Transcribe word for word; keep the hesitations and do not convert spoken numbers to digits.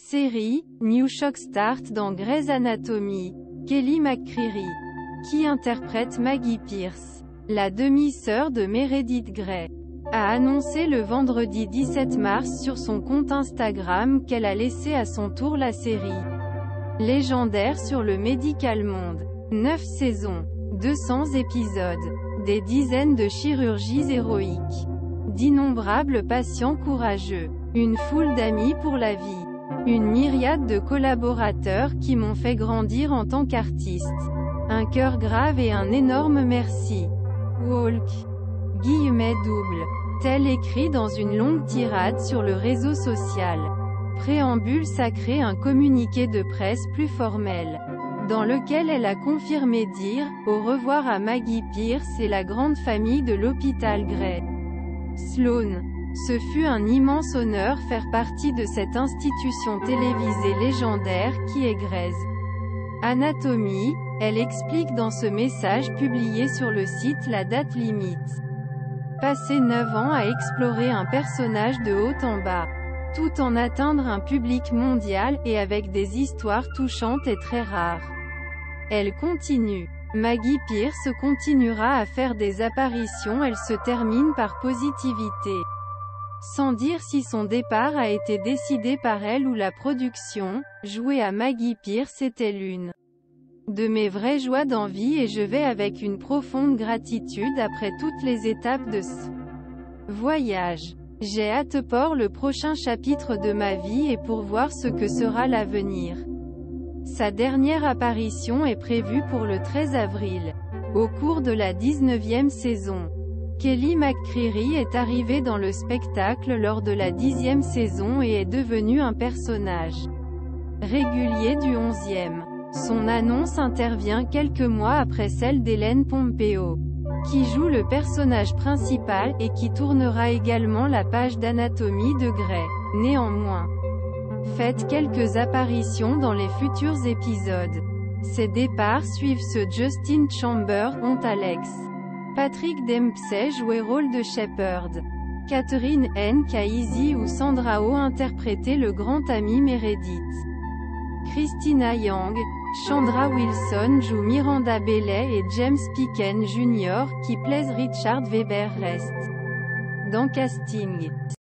Série, New Shock Start dans Grey's Anatomy. Kelly McCreary, qui interprète Maggie Pierce, la demi-sœur de Meredith Grey, a annoncé le vendredi dix-sept mars sur son compte Instagram qu'elle a laissé à son tour la série légendaire sur le Medical Monde. neuf saisons, deux cents épisodes, des dizaines de chirurgies héroïques, d'innombrables patients courageux, une foule d'amis pour la vie, une myriade de collaborateurs qui m'ont fait grandir en tant qu'artiste, un cœur grave et un énorme merci. Walk. Guillemets double. Tel écrit dans une longue tirade sur le réseau social. Préambule sacré, un communiqué de presse plus formel, dans lequel elle a confirmé dire « Au revoir à Maggie Pierce et la grande famille de l'hôpital Grey Sloan ». Ce fut un immense honneur faire partie de cette institution télévisée légendaire qui est Grey's Anatomy. Elle explique dans ce message publié sur le site la date limite. Passer neuf ans à explorer un personnage de haut en bas, tout en atteindre un public mondial, et avec des histoires touchantes et très rares. Elle continue. Maggie Pierce continuera à faire des apparitions. Elle se termine par positivité. Sans dire si son départ a été décidé par elle ou la production, jouer à Maggie Pierce était l'une de mes vraies joies d'envie et je vais avec une profonde gratitude après toutes les étapes de ce voyage. J'ai hâte pour le prochain chapitre de ma vie et pour voir ce que sera l'avenir. Sa dernière apparition est prévue pour le treize avril, au cours de la dix-neuvième saison. Kelly McCreary est arrivée dans le spectacle lors de la dixième saison et est devenue un personnage régulier du onzième. Son annonce intervient quelques mois après celle d'Ellen Pompeo, qui joue le personnage principal, et qui tournera également la page d'anatomie de Grey. Néanmoins, faites quelques apparitions dans les futurs épisodes. Ces départs suivent ceux Justin Chambers, Aunt Alex. Patrick Dempsey jouait rôle de Shepherd. Catherine N. Casey ou Sandra Oh interprétait le grand ami Meredith. Christina Yang, Chandra Wilson joue Miranda Bailey et James Picken junior qui plaisent Richard Weber reste dans casting.